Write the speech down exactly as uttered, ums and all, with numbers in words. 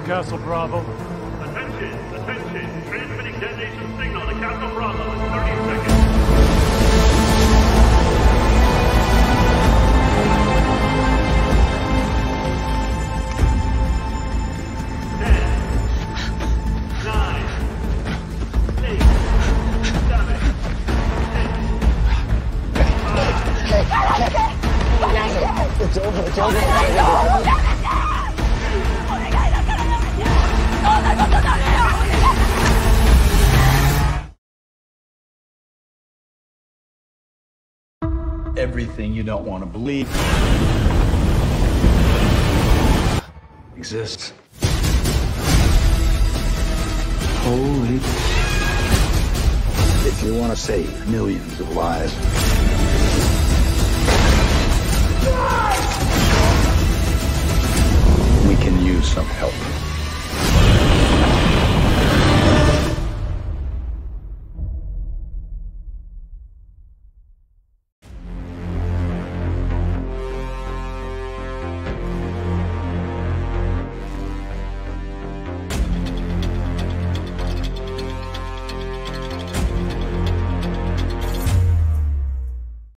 Castle Bravo. Attention, attention. Transmitting detonation signal to Castle Bravo in thirty seconds. It's over, it's over. Everything you don't want to believe exists. Holy. If you want to save millions of lives, we can use some help.